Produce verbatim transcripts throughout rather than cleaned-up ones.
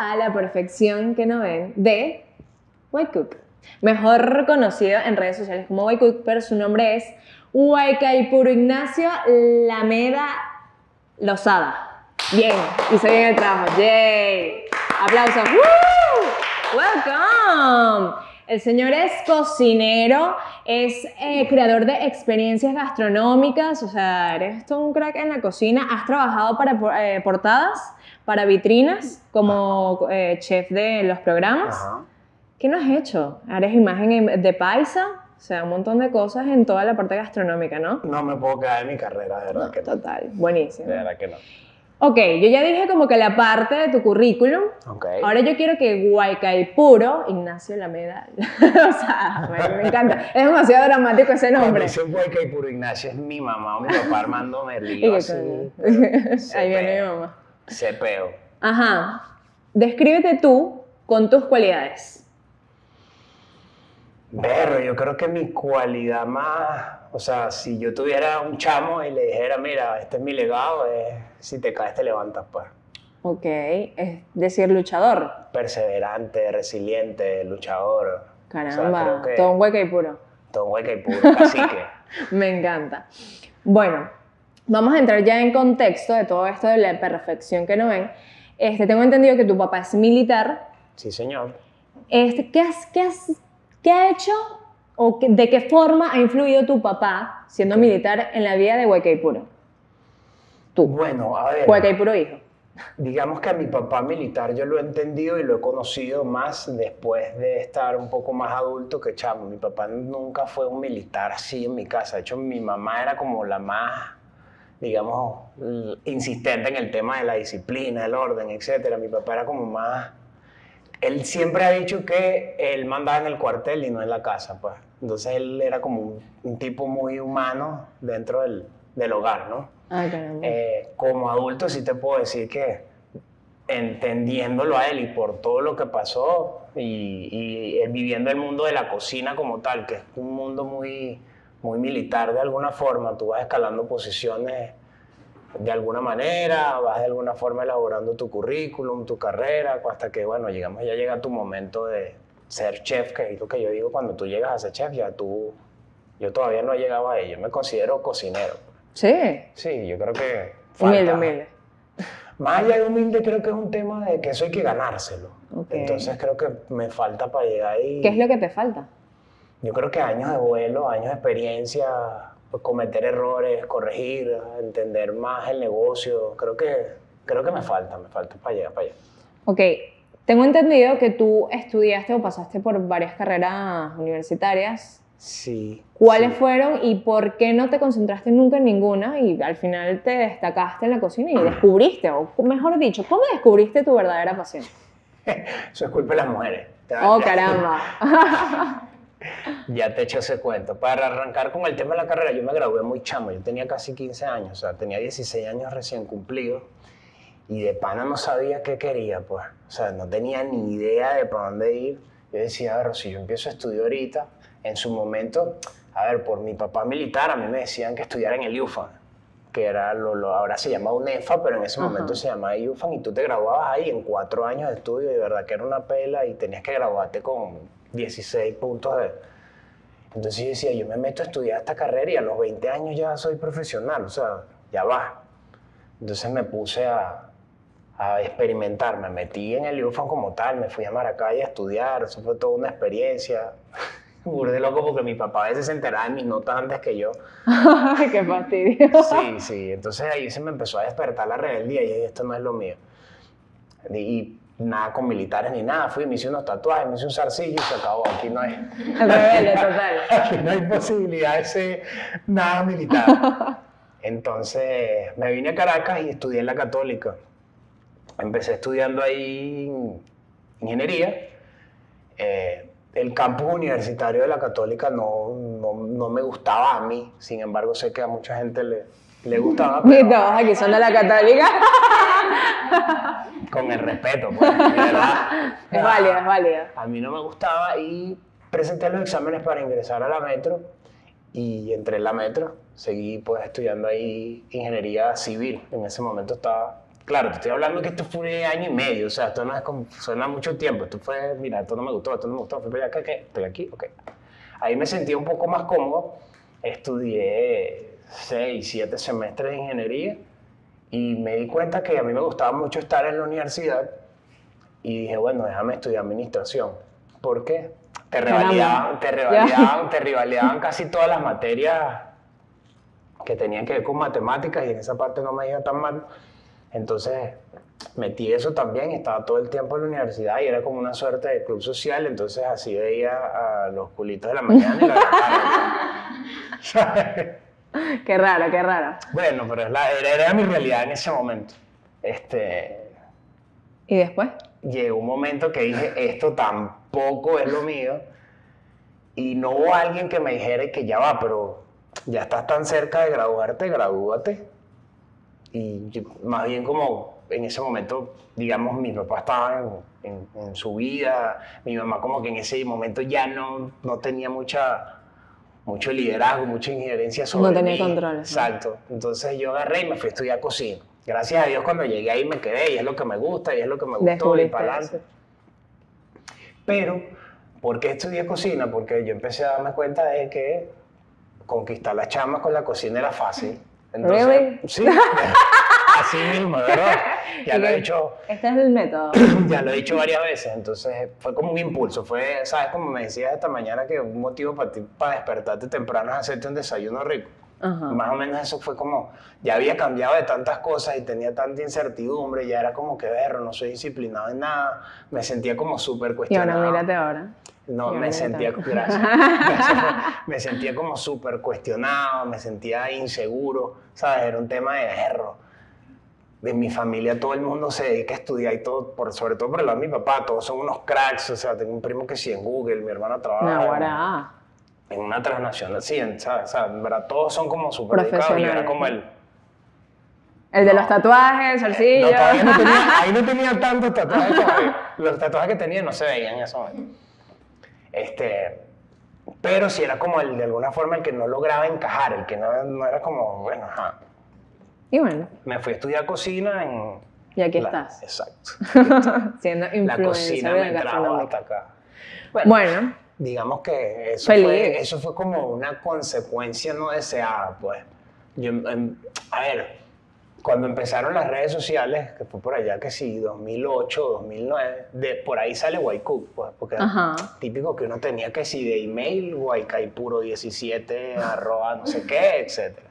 a La Perfección que no ven de White Cook, mejor conocido en redes sociales como White Cook, pero su nombre es Huaycaipuro Ignacio Lameda Lozada. Bien, hice bien el trabajo. ¡Yay! ¡Aplausos! ¡Woo! ¡Welcome! El señor es cocinero, es eh, creador de experiencias gastronómicas, o sea, eres todo un crack en la cocina. Has trabajado para eh, portadas, para vitrinas, como eh, chef de los programas. Ajá. ¿Qué no has hecho? Eres imagen de paisa, o sea, un montón de cosas en toda la parte gastronómica, ¿no? No me puedo quedar en mi carrera, de verdad No, que no. total, buenísimo. De verdad que no. Ok, yo ya dije como que la parte de tu currículum. Ok. Ahora yo quiero que Huaycaipuro Ignacio Lameda, o sea, me, me encanta, es demasiado dramático ese Cuando nombre. dicen Huaycaipuro Ignacio es mi mamá o mi papá Armando Y Merlío, que así. coño. Ahí viene mi mamá. Se peo. Ajá, descríbete tú con tus cualidades. Pero yo creo que mi cualidad más, o sea, si yo tuviera un chamo y le dijera, mira, este es mi legado, es si te caes te levantas, pues. Ok, es decir, luchador. Perseverante, resiliente, luchador. Caramba, O sea, creo que todo un Huaycaipuro. todo un Huaycaipuro, cacique. Me encanta. Bueno, vamos a entrar ya en contexto de todo esto de la perfección que no ven. Este, tengo entendido que tu papá es militar. Sí, señor. Este, ¿qué, has, qué, has, ¿Qué ha hecho o que, de qué forma ha influido tu papá, siendo militar, en la vida de Huaycaipuro? Tú, Bueno, a ver. Huaycaipuro hijo. Digamos que a mi papá militar yo lo he entendido y lo he conocido más después de estar un poco más adulto que chamo. Mi papá nunca fue un militar así en mi casa. De hecho, mi mamá era como la más, digamos, insistente en el tema de la disciplina, el orden, etcétera. Mi papá era como más... Él siempre ha dicho que él mandaba en el cuartel y no en la casa, pues. Entonces él era como un, un tipo muy humano dentro del, del hogar, ¿no? Ah, caramba. Eh, como adulto sí te puedo decir que entendiéndolo a él y por todo lo que pasó y, y él viviendo el mundo de la cocina como tal, que es un mundo muy, muy militar de alguna forma, tú vas escalando posiciones de alguna manera, vas de alguna forma elaborando tu currículum, tu carrera, hasta que, bueno, llegamos, ya llega tu momento de ser chef, que es lo que yo digo, cuando tú llegas a ser chef, ya tú, yo todavía no he llegado a ello, me considero cocinero. Sí. Sí, yo creo que falta. Humilde, humilde. Más allá de humilde, creo que es un tema de que eso hay que ganárselo. Okay. Entonces creo que me falta para llegar ahí. ¿Qué es lo que te falta? Yo creo que años de vuelo, años de experiencia, pues, cometer errores, corregir, entender más el negocio. Creo que, creo que me falta, me falta para llegar para allá. Ok, tengo entendido que tú estudiaste o pasaste por varias carreras universitarias. Sí. ¿Cuáles sí. fueron y por qué no te concentraste nunca en ninguna y al final te destacaste en la cocina y descubriste, o mejor dicho, ¿cómo descubriste tu verdadera pasión? Eso es culpa de las mujeres. ¡Oh, caramba! Ya te echo ese cuento. Para arrancar con el tema de la carrera, yo me gradué muy chamo, yo tenía casi quince años, o sea, tenía dieciséis años recién cumplidos y de pana no sabía qué quería, pues. O sea, no tenía ni idea de para dónde ir. Yo decía, a ver, si yo empiezo a estudiar ahorita, en su momento, a ver, por mi papá militar, a mí me decían que estudiara en el I U F A N, que era lo, lo, ahora se llama UNEFA, pero en ese Ajá. momento se llamaba I U F A N, y tú te graduabas ahí en cuatro años de estudio, y de verdad que era una pela, y tenías que graduarte con dieciséis puntos de... Entonces yo decía, yo me meto a estudiar esta carrera y a los veinte años ya soy profesional, o sea, ya va. Entonces me puse a, a experimentar, me metí en el I U F A N como tal, me fui a Maracay a estudiar, eso fue toda una experiencia. Burde loco porque mi papá a veces se enteraba de mis notas antes que yo. ¡Qué fastidio! Sí, sí, entonces ahí se me empezó a despertar la rebeldía y dije, esto no es lo mío. Y nada con militares ni nada, fui, me hice unos tatuajes, me hice un zarcillo y se acabó, aquí no hay... El rebelde, total. Aquí no hay posibilidad de ser nada militar. Entonces me vine a Caracas y estudié en la Católica. Empecé estudiando ahí ingeniería. Eh, el campus universitario de la Católica no, no, no me gustaba a mí, sin embargo sé que a mucha gente le, le gustaba. Pero... Y todos aquí son de la Católica. Con el respeto, pues, de verdad. Es válida, es válida. A mí no me gustaba y presenté los exámenes para ingresar a la Metro y entré en la Metro. Seguí pues estudiando ahí ingeniería civil. En ese momento estaba claro, te estoy hablando que esto fue año y medio, o sea, esto no es como, suena mucho tiempo, esto fue, mira, esto no me gustó, esto no me gustó, fui para allá, ¿qué, qué? Estoy aquí, ok. Ahí me sentí un poco más cómodo, estudié seis, siete semestres de ingeniería y me di cuenta que a mí me gustaba mucho estar en la universidad y dije, bueno, déjame estudiar administración. ¿Por qué? Te revalidaban, te revalidaban, te revalidaban casi todas las materias que tenían que ver con matemáticas y en esa parte no me iba tan mal. Entonces metí eso también, estaba todo el tiempo en la universidad y era como una suerte de club social, entonces así veía a los culitos de la mañana y la tarde. Qué raro, qué raro. Bueno, pero es la, era, era mi realidad en ese momento. Este, ¿Y después? Llegó un momento que dije, esto tampoco es lo mío y no hubo alguien que me dijera que ya va, pero ya estás tan cerca de graduarte, gradúate. Y yo, más bien como en ese momento, digamos, mi papá estaba en, en, en su vida, mi mamá como que en ese momento ya no, no tenía mucha, mucho liderazgo, mucha injerencia sobre No tenía mí. control. Exacto. Entonces yo agarré y me fui a estudiar cocina. Gracias a Dios cuando llegué ahí me quedé y es lo que me gusta y es lo que me gustó y para adelante. Pero, ¿por qué estudié cocina? Porque yo empecé a darme cuenta de que conquistar las chamas con la cocina era fácil. Entonces, ¿Really? Sí, así mismo, ¿verdad? Ya lo he dicho. Este es el método. Ya lo he dicho varias veces, entonces fue como un impulso, fue, ¿sabes? Como me decías esta mañana que un motivo para ti, para despertarte temprano es hacerte un desayuno rico. Ajá. Más o menos eso fue como, ya había cambiado de tantas cosas y tenía tanta incertidumbre, ya era como que, berro, no soy disciplinado en nada, me sentía como súper Y cuestionado. ahora mírate ahora. No, Y me ahora sentía, mírate. gracias, gracias, me sentía como súper cuestionado, me sentía inseguro, ¿sabes? Era un tema de berro. De mi familia todo el mundo se dedica a estudiar y todo, por, sobre todo por el lado de mi papá, todos son unos cracks, o sea, tengo un primo que sí en Google, mi hermana trabaja No, en, ahora. en una transnacional, sí, en, ¿sabes? O sea, en verdad, todos son como súper dedicados y yo era como el... El de No. los tatuajes, el zarcillo. No, todavía no tenía, ahí no tenía tantos tatuajes todavía. Los tatuajes que tenía no se veían en ese momento. Este, pero sí era como el, de alguna forma el que no lograba encajar, el que no, no era como, bueno, ajá. Y bueno. Me fui a estudiar cocina en... Y aquí la, estás. Exacto. Siendo La influencer cocina me trajo gastronómica. hasta acá. Bueno, bueno, digamos que eso feliz. fue, eso fue como una consecuencia no deseada, pues. Yo, em, a ver, cuando empezaron las redes sociales, que fue por allá que sí, dos mil ocho, dos mil nueve, de, por ahí sale Waicook, pues, porque Ajá. era típico que uno tenía que sí de email, guaycaipuro diecisiete, arroba no sé qué, etcétera.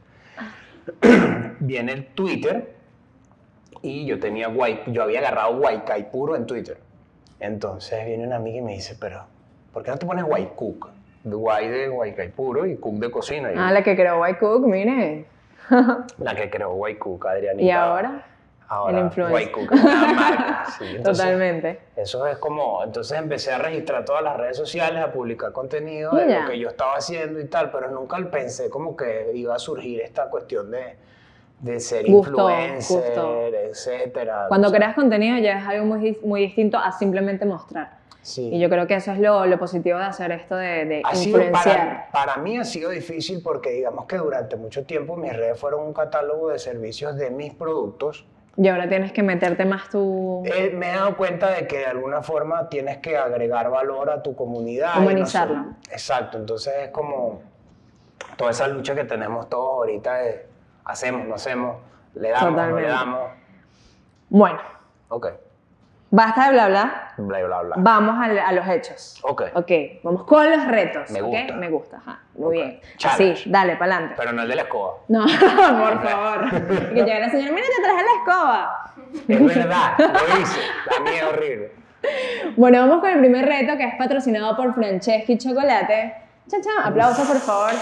Viene el Twitter y yo tenía guay, yo había agarrado Guaycaipuro en Twitter. Entonces viene una amiga y me dice, pero ¿por qué no te pones Waicook? Guay de Guaycaipuro y cook de cocina. Y Ah, la que creó White Cook, mire. la que creó Waicook, Adrianita. ¿Y ahora? Ahora, el influencer. Waicook es una marca. Sí, entonces, Totalmente. eso es como, entonces empecé a registrar todas las redes sociales, a publicar contenido de Mira. lo que yo estaba haciendo y tal, pero nunca pensé como que iba a surgir esta cuestión de, de ser Gusto, influencer, gusto. etcétera. Cuando O sea, creas contenido ya es algo muy, muy distinto a simplemente mostrar. sí. Y yo creo que eso es lo, lo positivo de hacer esto de, de Ha sido influenciar. para, para mí ha sido difícil porque digamos que durante mucho tiempo mis redes fueron un catálogo de servicios de mis productos. Y ahora tienes que meterte más tu... Eh, me he dado cuenta de que de alguna forma tienes que agregar valor a tu comunidad. y no Humanizarla. sé- Exacto, entonces es como toda esa lucha que tenemos todos ahorita de hacemos, no hacemos, le damos, Totalmente. no le damos. Bueno, Ok, basta de bla bla. bla, bla, bla. Vamos a, a los hechos. Ok. Ok, vamos con los retos. Me ¿ok? gusta. Me gusta, ajá. Muy Ok. bien. Challenge. Así, dale, para adelante. Pero no el de la escoba. No, por favor. Y que llegue la señora, mira, te traje la escoba. Es verdad, lo hice. La mía es horrible. Bueno, vamos con el primer reto que es patrocinado por Franceschi Chocolate. Cha, cha, aplausos por favor.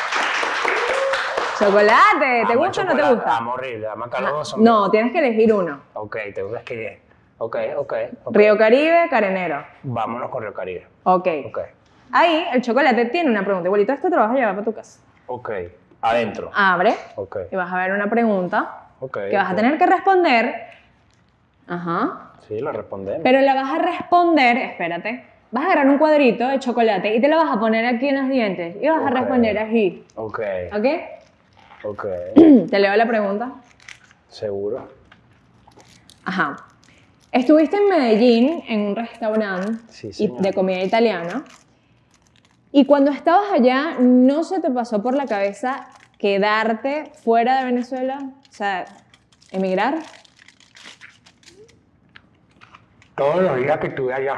Chocolate, ¿te Amo el gusta o no te chocolate, gusta? Amo horrible, amo acá los dos son No, tienes que elegir uno. Ok, tengo que escribir. Ok, ok. ok. Río Caribe, Carenero. Vámonos con Río Caribe. Ok. Ok, Ahí el chocolate tiene una pregunta. Igualito esto te lo vas a llevar para tu casa. ok. Adentro. Abre Ok, y vas a ver una pregunta ok. que vas a ok. tener que responder. Ajá. Sí, lo respondemos. Pero la vas a responder, espérate. Vas a agarrar un cuadrito de chocolate y te lo vas a poner aquí en los dientes y vas Ok. a responder así. Ok, ¿Ok? ok. Te leo la pregunta. Seguro. Ajá. Estuviste en Medellín en un restaurante Sí, y- señor. de comida italiana. Y cuando estabas allá, ¿no se te pasó por la cabeza quedarte fuera de Venezuela? O sea, emigrar. Todos los días que estuve allá.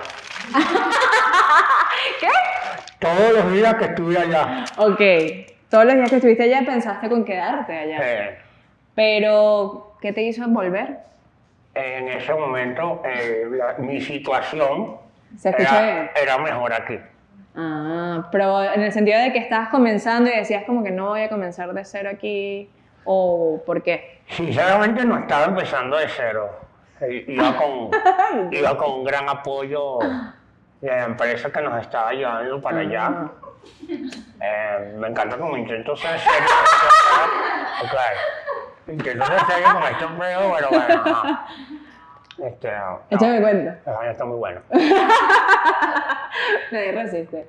¿Qué? Todos los días que estuve allá. Ok. Todos los días que estuviste allá pensaste con quedarte allá. Eh, Pero, ¿qué te hizo volver? en ese momento, eh, la- mi situación ¿Se escucha bien? era, era mejor aquí. Ah, pero en el sentido de que estabas comenzando y decías como que no voy a comenzar de cero aquí, ¿o por qué? Sinceramente no estaba empezando de cero. Eh, Iba con, iba con un gran apoyo de la empresa que nos estaba llevando para allá. Eh, me encanta como intento ser serio. Ok. Intento ser serio con este empleo, pero bueno. Ajá. Este, no, Échame cuenta. el baño está muy bueno. Nadie resiste.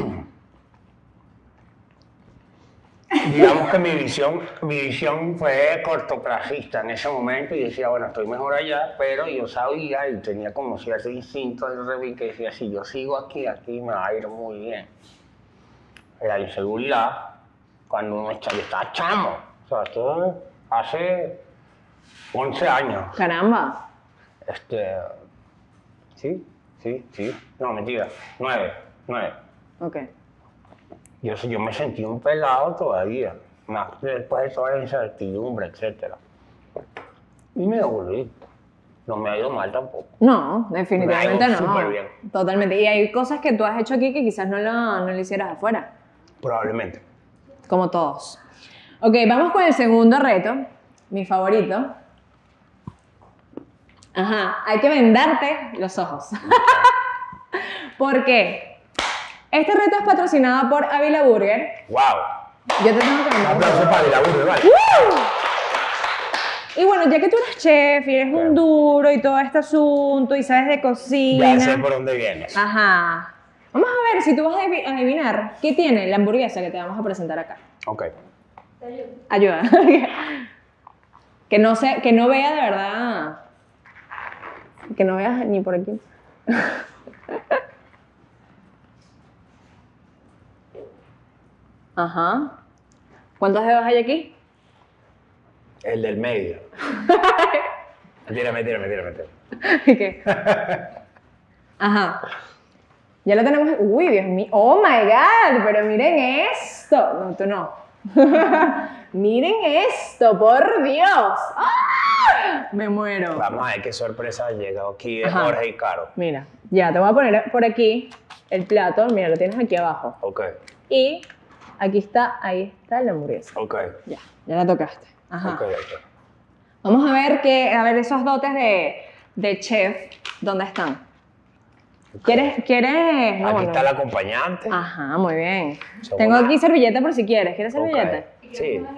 Digamos que mi visión, mi visión fue cortoplacista en ese momento y decía, bueno, estoy mejor allá, pero yo sabía y tenía como cierto instinto de mí que decía, si yo sigo aquí, aquí me va a ir muy bien. La inseguridad, cuando uno está, yo estaba chamo, o sea, esto hace once años. Caramba. Este, sí, sí, sí, no, mentira, nueve, nueve. Ok. Yo, yo me sentí un pelado todavía, más después de toda la incertidumbre, etcétera. Y me devolví. No me ha ido mal tampoco. No, definitivamente Me ha no. ido súper bien. Totalmente. Y hay cosas que tú has hecho aquí que quizás no lo, no lo hicieras afuera. Probablemente. Como todos. Ok, vamos con el segundo reto. Mi favorito. Ajá, hay que vendarte los ojos. ¿Por qué? Este reto es patrocinado por Ávila Burger. ¡Wow! Yo te tengo que Un vendar los aplauso ojos. para la burger, ¿vale? Y bueno, ya que tú eres chef y eres un duro y todo este asunto y sabes de cocina. Ya sé por dónde vienes. Ajá. Vamos a ver si tú vas a adivi- adivinar qué tiene la hamburguesa que te vamos a presentar acá. Ok. Ayuda. que no sé, que no vea de verdad. Que no veas ni por aquí. Ajá. ¿Cuántos dedos hay aquí? El del medio. Mentira, mentira, mentira, mentira. ¿Qué? Ajá. Ya lo tenemos. Uy, Dios mío. Oh my God, pero miren esto. No, tú no. Miren esto, por Dios. ¡Ah! Me muero. Vamos a ver qué sorpresa ha llegado aquí de Ajá. Jorge y Caro. Mira, ya te voy a poner por aquí el plato. Mira, lo tienes aquí abajo. Ok, Y aquí está, ahí está la hamburguesa. ok. Ya, ya la tocaste. Ajá. Ok, ok. Vamos a ver que, a ver esos dotes de, de chef, ¿dónde están? ¿Quieres, quieres? No, Aquí no. está el acompañante. Ajá, muy bien. Segunda. Tengo aquí servilleta por si quieres. ¿Quieres Ok. servilleta? Sí.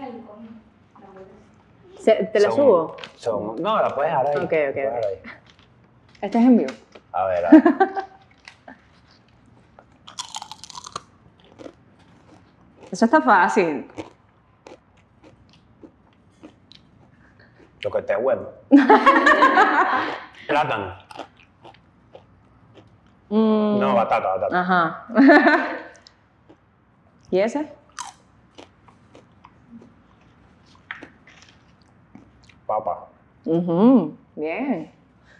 Se- ¿Te la Son- subo? son- no, la puedes dejar ahí. Ok, la ok, puedes dejar ok. ahí. Este es en vivo. A ver, a ver. Eso está fácil. Lo que te es bueno. Plátano. Mm, No, batata, batata. Ajá. ¿Y ese? Papa. Ujú, bien.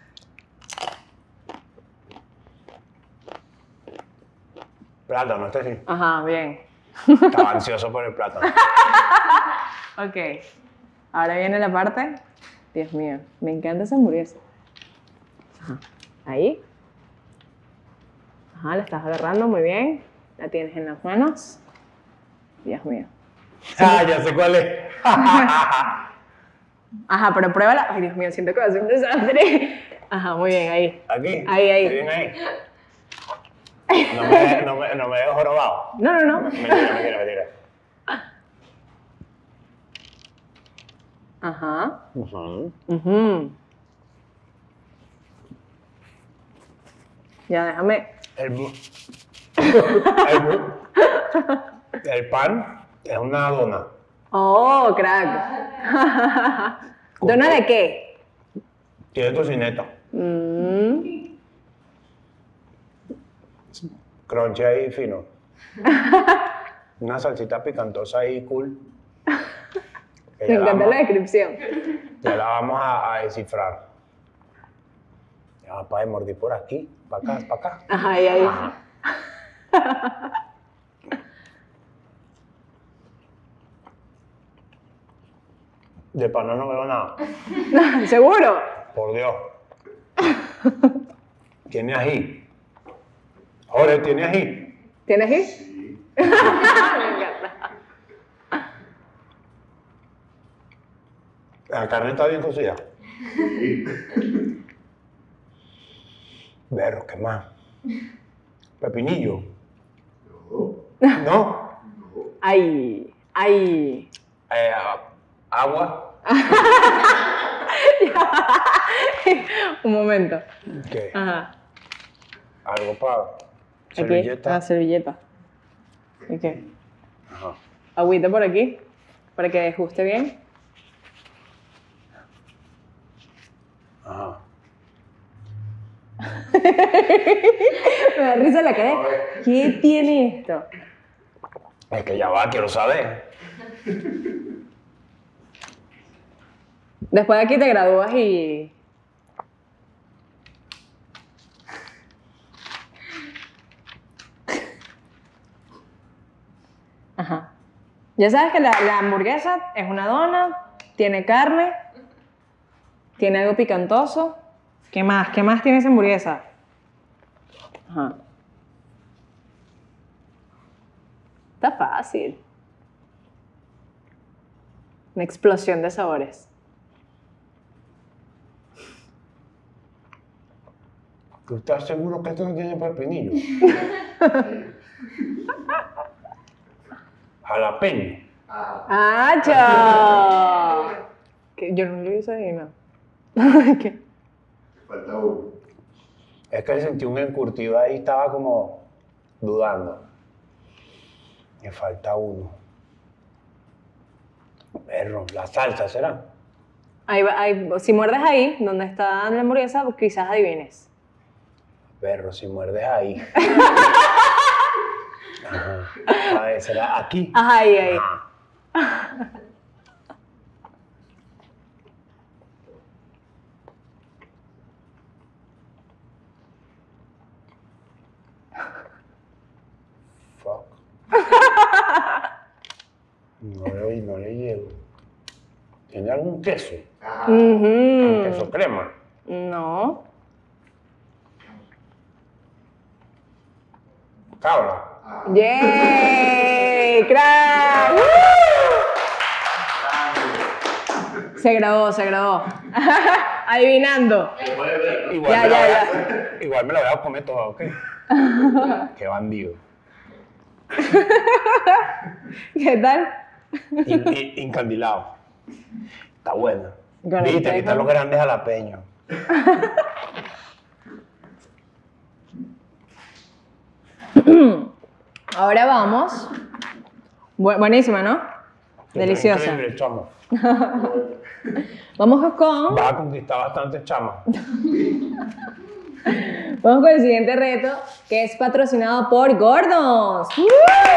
Plátano, este sí. Ajá, bien. Estaba ansioso por el plátano. Ok. Ahora viene la parte. Dios mío, me encanta esa hamburguesa. Ajá. Ahí. Ajá, la estás agarrando muy bien. La tienes en las manos. Dios mío. Ah, ya sé cuál es. Ajá, pero pruébala. Ay, Dios mío, siento que va a ser un desastre. Ajá, muy bien, ahí. Aquí. Ahí, ahí. ¿Bien ahí? No me, no me, no me dejo jorobado. No, no, no. Mentira, mentira, mentira. Ajá. Ujú. Ujú. Ya, déjame. El, bu- el, bu- el pan es una dona. Oh, crack. ¿Dona de qué? Tiene tocineta. Mm. Crunchy ahí fino. Una salsita picantosa ahí cool. Que Me ya la encanta vamos- la descripción. Ya la vamos a, a descifrar. Ya va para mordir por aquí, para acá, para acá. Ajá, ahí, ahí. Ajá. De pana no veo nada. ¿Seguro? Por Dios. ¿Tiene ají? Jorge, ¿tiene ají? ¿Tienes ahí? Me encanta. La carne está bien cocida. Berro, ¿qué más? Pepinillo. ¿No? Ay, ay. Eh, agua. Un momento. ¿Qué? Ajá. Algo para Aquí. servilleta. Ah, servilleta. ¿Y qué? Ajá. Agüita por aquí, para que ajuste bien. Ajá. Me da risa la cara. ¿Qué tiene esto? Es que ya va, quiero saber. Después de aquí te gradúas y... Ajá. Ya sabes que la, la hamburguesa es una dona, tiene carne, tiene algo picantoso. ¿Qué más? ¿Qué más tiene esa hamburguesa? Ajá. Está fácil. Una explosión de sabores. ¿Tú estás seguro que esto no tiene pepinillo? Jalapeño. ¡Acha! Que yo no lo hice ahí, no. ¿Qué? Falta uno. Es que sentí un encurtido ahí, estaba como dudando. Me falta uno. Perro, la salsa, ¿será? Ahí va- ahí- si muerdes ahí, donde está la hamburguesa, pues quizás adivines. Perro, si muerdes ahí. Ajá. A ver, ¿será aquí? Ajá, ahí, ahí. Ajá. Fuck. No le, no le llego. ¿Tiene algún queso? Ujú. ¿Queso crema? No. Cabra. ¡Yay! ¡Crack! ¡Woo! Se grabó, se grabó. Adivinando. Igual, Ya, me la ya, voy a- igual me la voy a comer toda, ¿ok? Qué bandido. ¿Qué tal? In- in- incandilado. Está buena. Con el Viste, aquí están teco. los grandes jalapeños. Ahora vamos. Bu- buenísima, ¿no? Deliciosa. Increíble, chamo. Vamos con, Vas a conquistar bastante, chama. vamos con el siguiente reto, que es patrocinado por Gordons. ¡Woo!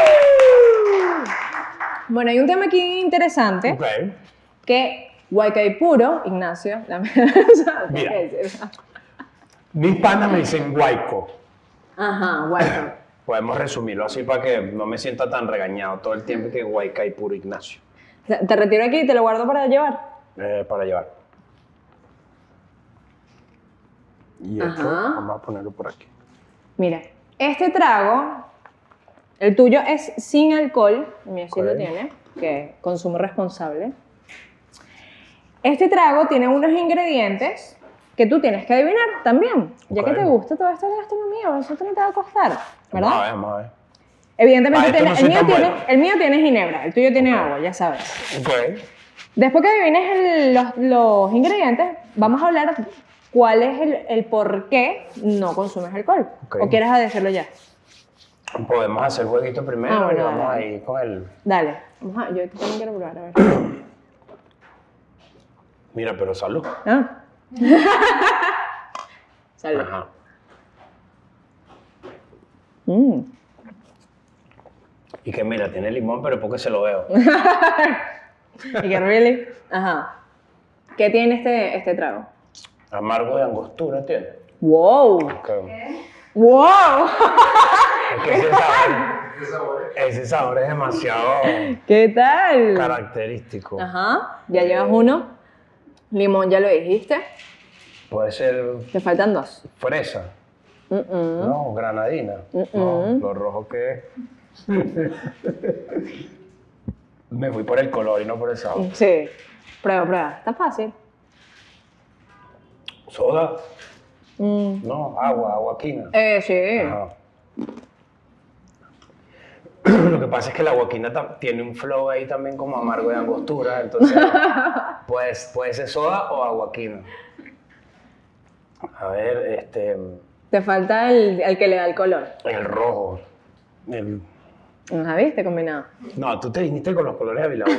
Bueno, hay un tema aquí interesante, Ok. que Huaycaipuro, Ignacio, la Mira. Mis panas me dicen guayco. Ajá, Huayco. Podemos resumirlo así para que no me sienta tan regañado todo el tiempo que guayca y puro Ignacio. Te retiro aquí y te lo guardo para llevar. Eh, para llevar. Y esto, Ajá. vamos a ponerlo por aquí. Mira, este trago, el tuyo es sin alcohol, el mío sí Ok. lo tiene, que consumo responsable. Este trago tiene unos ingredientes que tú tienes que adivinar también, ya Ok. que te gusta toda esta gastronomía, eso no te va a costar, ¿verdad? Vamos a ver, vamos a ver. Evidentemente, Ah, esto tiene- no el, soy mío tan tiene, bueno. el mío tiene ginebra, el tuyo tiene agua, ya sabes. Ok. Después que adivines el- los, los ingredientes, vamos a hablar cuál es el, el por qué no consumes alcohol. Ok. ¿O quieres decirlo ya? Podemos hacer jueguito primero Ah, bueno, y vamos dale, a ir con el... Dale, vamos a, yo también quiero probar, a ver. Mira, pero salud. Ah, Salud. Ajá. Mm. Y que mira, tiene limón, pero es porque se lo veo. ¿Y que really? Ajá. ¿Qué tiene este, este trago? Amargo de angostura tiene. ¡Wow! Que- ¡Wow! Es que ese sabor, ese sabor es demasiado ¿Qué tal? característico. Ajá. Ya llevas uno. Limón, ya lo dijiste. Puede ser Te faltan dos. fresa, Mm, mm. no, granadina. Mm, No, mm. lo rojo que es. Me fui por el color y no por el sabor. Sí. Prueba, prueba. Está fácil. Soda, Mm. no, agua, agua quina. Eh, sí. Ajá. Lo que pasa es que la guaquina tam- tiene un flow ahí también como amargo de angostura, entonces pues, puede ser soda o aguaquina. A ver, este, Te falta el, el que le da el color. el rojo. El... ¿No viste combinado? No, tú te viniste con los colores de Vilagüe.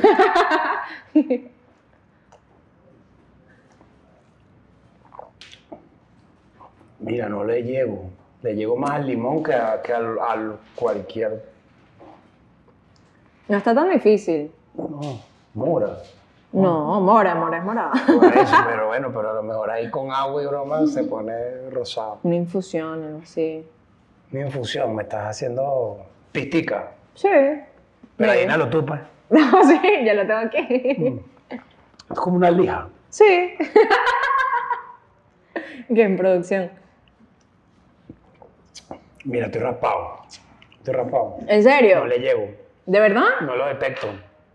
Mira, no le llego. Le llego más al limón que a, que al, al cualquier... No está tan difícil. No, mora. No, mora, mora es morada. Por eso, pero bueno, pero a lo mejor ahí con agua y broma se pone rosado. Una infusión, algo así. Mi infusión, me estás haciendo pistica. Sí. Pero ahí Bien. inhalo tú, pues. No, sí, ya lo tengo aquí. Es como una lija. Sí. ¿Qué en producción? Mira, estoy raspado. Estoy raspado. ¿En serio? No le llego. ¿De verdad? No lo detecto.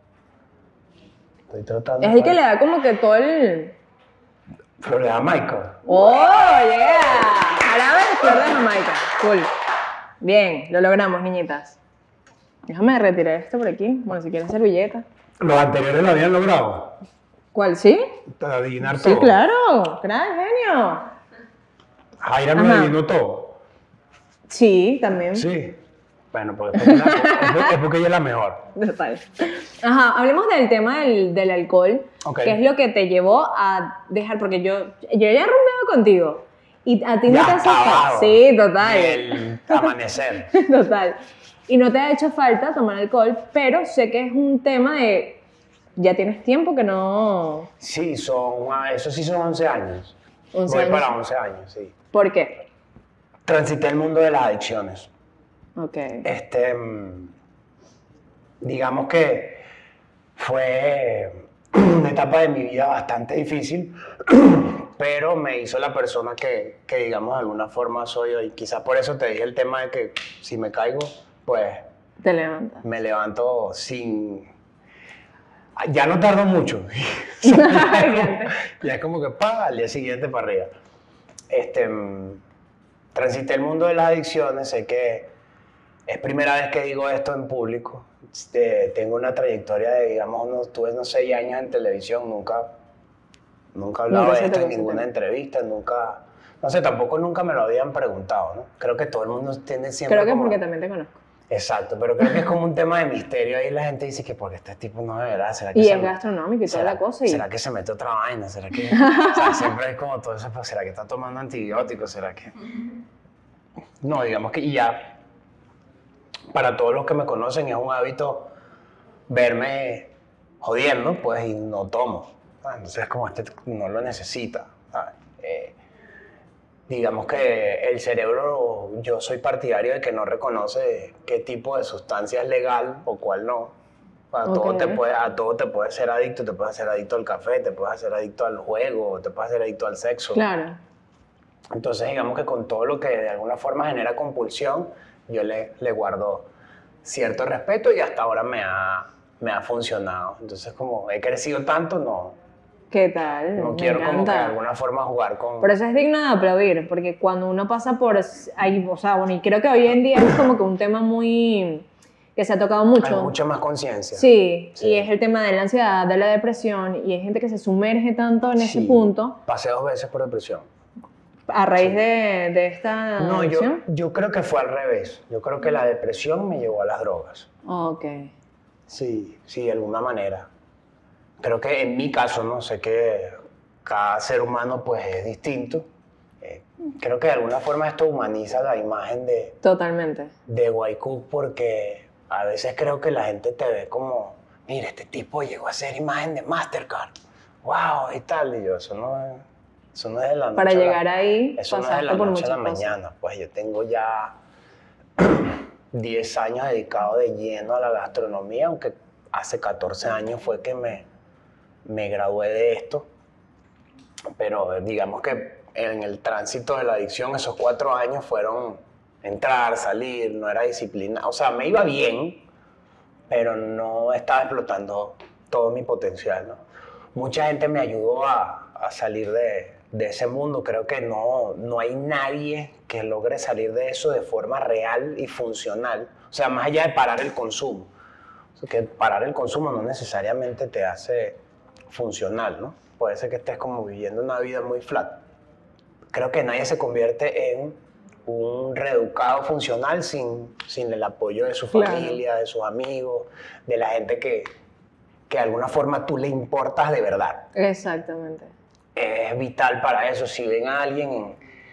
Estoy tratando. Es el que le da como que todo el... Flor de Jamaica. ¡Oh, yeah! Jarabe de flor de Jamaica. Cool. Bien, lo logramos, niñitas. Déjame retirar esto por aquí. Bueno, si quieres servilleta. Los anteriores lo habían logrado. ¿Cuál, sí? Adivinar Sí, todo. claro. Gran genio. Jaira no Ajá. adivinó todo. Sí, también. Sí. Bueno, pues es porque, la- es- es porque ella es la mejor. Total. Ajá, hablemos del tema del, del alcohol. Ok. ¿Qué es lo que te llevó a dejar? Porque yo, yo ya he rumbeado contigo. Y a ti no Ya te hace falta. acabado. Sí, total. El amanecer. Total. Y no te ha hecho falta tomar alcohol, pero sé que es un tema de. Ya tienes tiempo que no. Sí, son, ah, eso sí son once años. once Voy años. para once años, sí. ¿Por qué? Transité el mundo de las adicciones. Ok. Este, mm, digamos que fue una etapa de mi vida bastante difícil, pero me hizo la persona que, que, digamos, de alguna forma soy hoy. Quizás por eso te dije el tema de que si me caigo, pues Te levantas. me levanto sin... Ya no tardo mucho. Ya es como que pa, al día siguiente para arriba. Este, mm, transité el mundo de las adicciones, sé que es primera vez que digo esto en público. Este, tengo una trayectoria de, digamos, unos, tuve unos seis años en televisión, nunca, nunca he hablado Nunca de se esto en tocó ese ninguna tema. entrevista, nunca, no sé, tampoco nunca me lo habían preguntado, ¿no? Creo que todo el mundo tiene siempre Creo que como- porque también te conozco. Exacto, pero creo que es como un tema de misterio. Ahí la gente dice que porque este tipo no es verdad. ¿Será que Y se es gastronómico y toda ¿Será, la cosa. Y... ¿Será que se mete otra vaina? ¿Será que...? O sea, siempre es como todo eso, pues, ¿será que está tomando antibióticos? ¿Será que...? No, digamos que ya, para todos los que me conocen, es un hábito verme jodiendo, pues, y no tomo. Ah, Entonces es como este no lo necesita. ¿sabes? Eh, digamos que el cerebro, yo soy partidario de que no reconoce qué tipo de sustancia es legal o cuál no. A, todo Ok. te puede, a todo te puedes ser adicto, te puedes hacer adicto al café, te puedes hacer adicto al juego, te puedes hacer adicto al sexo. Claro. Entonces digamos que con todo lo que de alguna forma genera compulsión, yo le, le guardo cierto respeto y hasta ahora me ha, me ha funcionado. Entonces como he crecido tanto, no, ¿Qué tal? no Me quiero como que de encanta. alguna forma jugar con... Pero eso es digno de aplaudir, porque cuando uno pasa por ahí, o sea, bueno, y creo que hoy en día es como que un tema muy, que se ha tocado Hay mucho. mucha más conciencia. Sí, Sí. y es el tema de la ansiedad, de la depresión, y hay gente que se sumerge tanto en ese Sí. punto Pasé dos veces por depresión. a raíz Sí. de, de esta No, yo, adicción. yo creo que fue al revés. Yo creo que la depresión me llevó a las drogas. Ok. Sí, sí, de alguna manera. Creo que en mi caso, no sé qué, cada ser humano pues es distinto. Eh, creo que de alguna forma esto humaniza la imagen de, Totalmente. de White porque a veces creo que la gente te ve como, mira, este tipo llegó a ser imagen de Mastercard, wow, y tal, y yo, eso no es, eso no es de la noche Para a la- llegar ahí, eso no es de pasaste la por noche a la muchas cosas. mañana, pues yo tengo ya diez años dedicado de lleno a la gastronomía, aunque hace catorce años fue que me, me gradué de esto, pero digamos que en el tránsito de la adicción esos cuatro años fueron entrar, salir, no era disciplina, o sea, me iba bien, pero no estaba explotando todo mi potencial, ¿no? Mucha gente me ayudó a, a salir de, de ese mundo, creo que no, no hay nadie que logre salir de eso de forma real y funcional, o sea, más allá de parar el consumo, o sea, que parar el consumo no necesariamente te hace funcional, ¿no? Puede ser que estés como viviendo una vida muy flat. Creo que nadie se convierte en un reeducado funcional sin, sin el apoyo de su Claro. familia, de sus amigos, de la gente que, que de alguna forma tú le importas de verdad. Exactamente. Es vital para eso. Si ven a alguien en,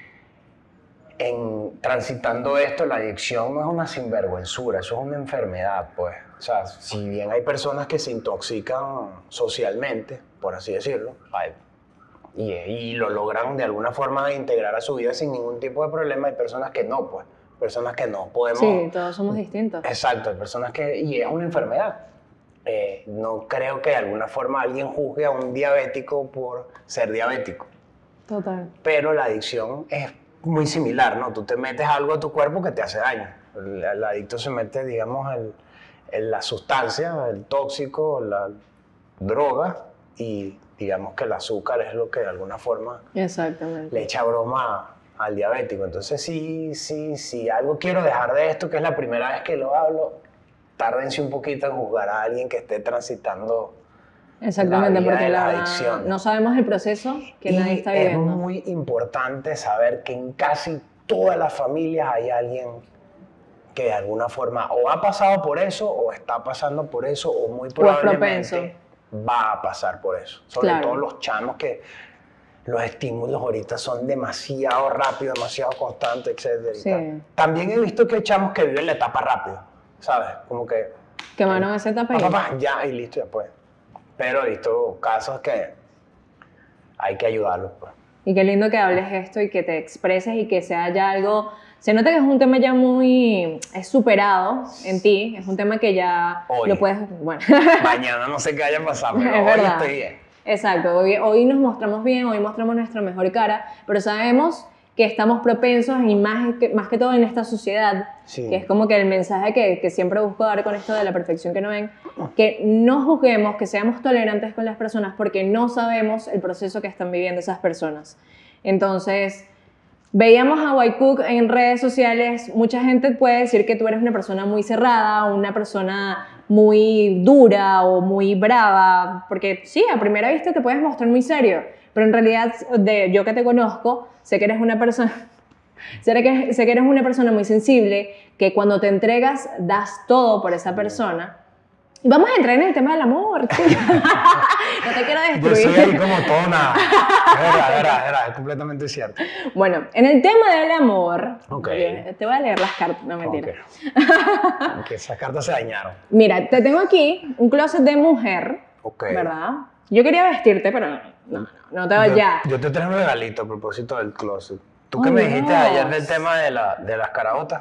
en transitando esto, la adicción no es una sinvergüenzura, eso es una enfermedad, pues. O sea, si bien hay personas que se intoxican socialmente, por así decirlo, hay- y, y lo logran de alguna forma integrar a su vida sin ningún tipo de problema, hay personas que no, pues. Personas que no podemos... Sí, todos somos distintos. Exacto, hay personas que... Y es una enfermedad. Eh, no creo que de alguna forma alguien juzgue a un diabético por ser diabético. Total. Pero la adicción es muy similar, ¿no? Tú te metes algo a tu cuerpo que te hace daño. El, el adicto se mete, digamos, el, el- la sustancia, el tóxico, la droga, y digamos que el azúcar es lo que de alguna forma Exactamente. le echa broma al diabético. Entonces, sí, sí, sí, algo quiero dejar de esto, que es la primera vez que lo hablo, tárdense un poquito en juzgar a alguien que esté transitando Exactamente, la vida porque de la las verdad adicciones. no sabemos el proceso que Y nadie está es viviendo. muy importante saber que en casi todas las familias hay alguien que de alguna forma o ha pasado por eso, o está pasando por eso, o muy probablemente va a pasar por eso. Sobre Claro. todo los chamos que los estímulos ahorita son demasiado rápidos, demasiado constantes, etcétera y Sí. tal. También he visto que hay chamos que viven la etapa rápido, ¿sabes? Como que Quemaron esa etapa pa, y pa, pa, ya y listo, ya pues. Pero he visto casos que hay que ayudarlos, pues. Y qué lindo que hables esto y que te expreses y que sea ya algo... Se nota que es un tema ya muy... es superado en ti, es un tema que ya Hoy. lo puedes... Bueno, Mañana no sé qué haya pasado, pero es hoy verdad. estoy bien. Exacto, hoy, hoy nos mostramos bien, hoy mostramos nuestra mejor cara, pero sabemos que estamos propensos y más que, más que todo en esta sociedad, Sí. que es como que el mensaje que, que siempre busco dar con esto de la perfección que no ven, que no juzguemos, que seamos tolerantes con las personas porque no sabemos el proceso que están viviendo esas personas. Entonces, veíamos a White Cook en redes sociales, mucha gente puede decir que tú eres una persona muy cerrada, una persona muy dura o muy brava, porque sí, a primera vista te puedes mostrar muy serio, pero en realidad de, yo que te conozco, sé que eres una persona, sé que, sé que eres una persona muy sensible, que cuando te entregas das todo por esa persona. Y vamos a entrar en el tema del amor, chica. No te quiero Yo destruir. soy ahí como todo nada. Es verdad, es verdad, es verdad, es completamente cierto. Bueno, en el tema del amor, Ok. oye, te voy a leer las cartas, no mentira. Ok. Que esas cartas se dañaron. Mira, te tengo aquí un closet de mujer, Ok. ¿verdad? Yo quería vestirte, pero no, no, no te Yo, vayas. yo te traje un regalito a propósito del closet. ¿Tú qué Oh, me dijiste Dios. ayer del tema de, la, de las caraotas?